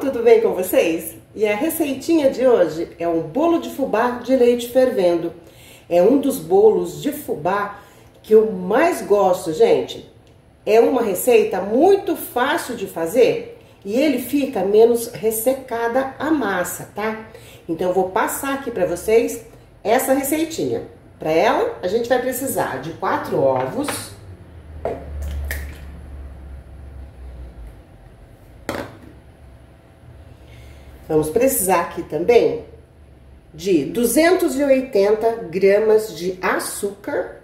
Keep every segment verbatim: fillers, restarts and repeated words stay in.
tudo bem com vocês? E a receitinha de hoje é um bolo de fubá de leite fervendo. É um dos bolos de fubá que eu mais gosto, gente. É uma receita muito fácil de fazer e ele fica menos ressecada a massa, tá? Então eu vou passar aqui para vocês essa receitinha. Para ela, a gente vai precisar de quatro ovos, vamos precisar aqui também de duzentos e oitenta gramas de açúcar,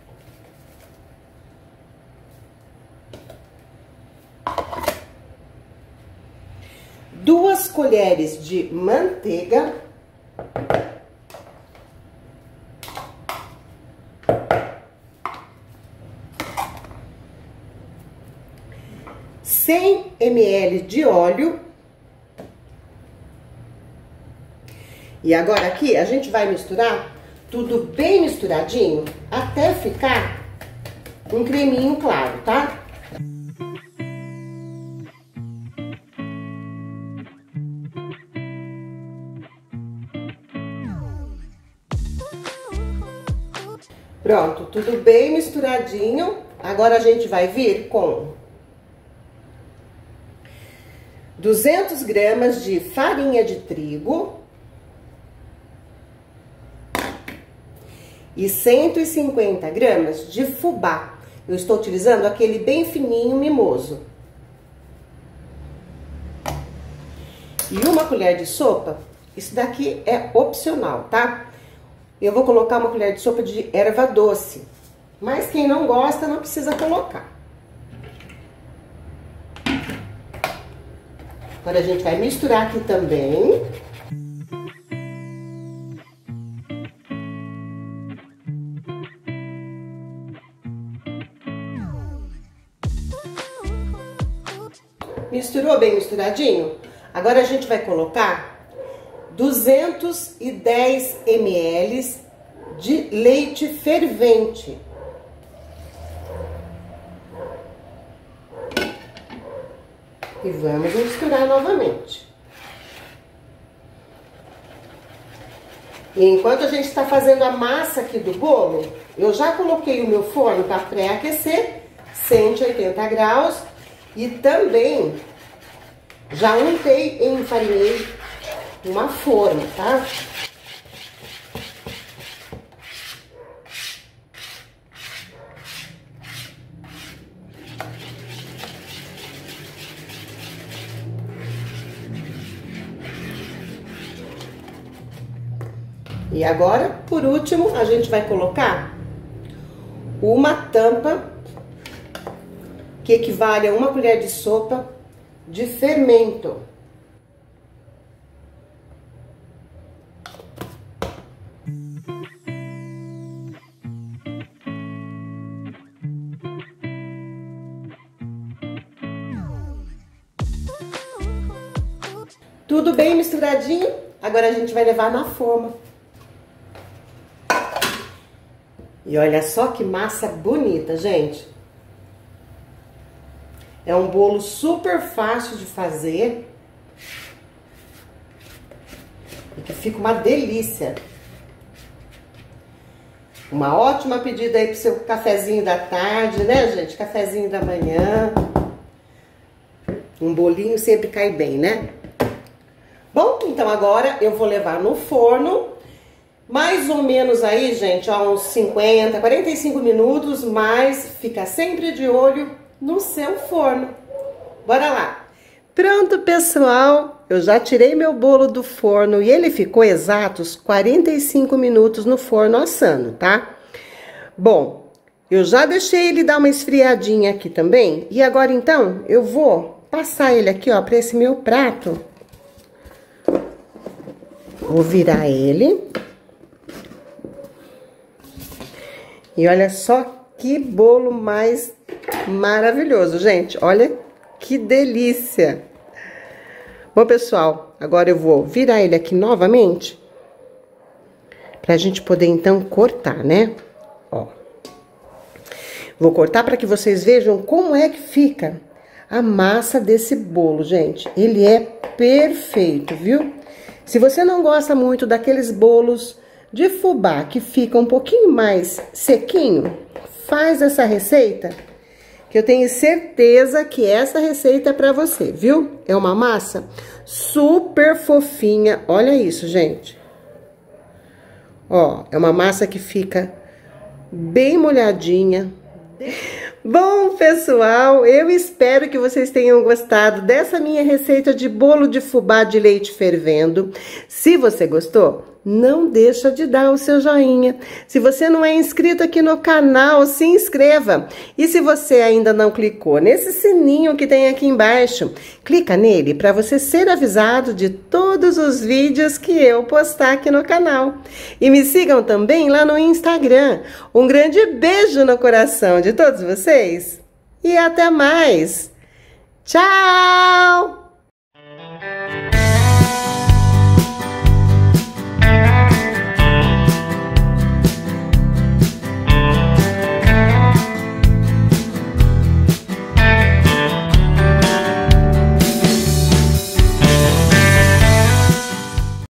duas colheres de manteiga, cem mililitros de óleo. E agora aqui a gente vai misturar tudo bem misturadinho até ficar um creminho claro, tá? Pronto, tudo bem misturadinho. Agora a gente vai vir com duzentas gramas de farinha de trigo e cento e cinquenta gramas de fubá. Eu estou utilizando aquele bem fininho, mimoso. E uma colher de sopa, isso daqui é opcional, tá? Eu vou colocar uma colher de sopa de erva doce, mas quem não gosta não precisa colocar. Agora a gente vai misturar aqui também. Misturou bem misturadinho? Agora a gente vai colocar duzentos e dez mililitros de leite fervente. E vamos misturar novamente. E enquanto a gente está fazendo a massa aqui do bolo, eu já coloquei o meu forno para pré-aquecer, cento e oitenta graus, e também já untei e enfarinhei uma forma, tá? E agora, por último, a gente vai colocar uma tampa que equivale a uma colher de sopa de fermento. Tudo bem misturadinho, agora a gente vai levar na forma. E olha só que massa bonita, gente. É um bolo super fácil de fazer e que fica uma delícia. Uma ótima pedida aí pro seu cafezinho da tarde, né, gente? Cafezinho da manhã. Um bolinho sempre cai bem, né? Bom, então agora eu vou levar no forno, mais ou menos aí, gente, ó, uns cinquenta, quarenta e cinco minutos, mas fica sempre de olho no seu forno. Bora lá! Pronto, pessoal, eu já tirei meu bolo do forno e ele ficou exatos quarenta e cinco minutos no forno assando, tá? Bom, eu já deixei ele dar uma esfriadinha aqui também e agora então eu vou passar ele aqui, ó, para esse meu prato. Vou virar ele. E olha só que bolo mais maravilhoso, gente. Olha que delícia. Bom, pessoal, agora eu vou virar ele aqui novamente. Pra gente poder, então, cortar, né? Ó. Vou cortar para que vocês vejam como é que fica a massa desse bolo, gente. Ele é perfeito, viu? Se você não gosta muito daqueles bolos de fubá que fica um pouquinho mais sequinho, faz essa receita, que eu tenho certeza que essa receita é pra você, viu? É uma massa super fofinha, olha isso, gente. Ó, é uma massa que fica bem molhadinha. Bom, pessoal, eu espero que vocês tenham gostado dessa minha receita de bolo de fubá de leite fervendo. Se você gostou, não deixa de dar o seu joinha. Se você não é inscrito aqui no canal, se inscreva. E se você ainda não clicou nesse sininho que tem aqui embaixo, clica nele para você ser avisado de todos os vídeos que eu postar aqui no canal. E me sigam também lá no Instagram. Um grande beijo no coração de todos vocês e até mais. Tchau!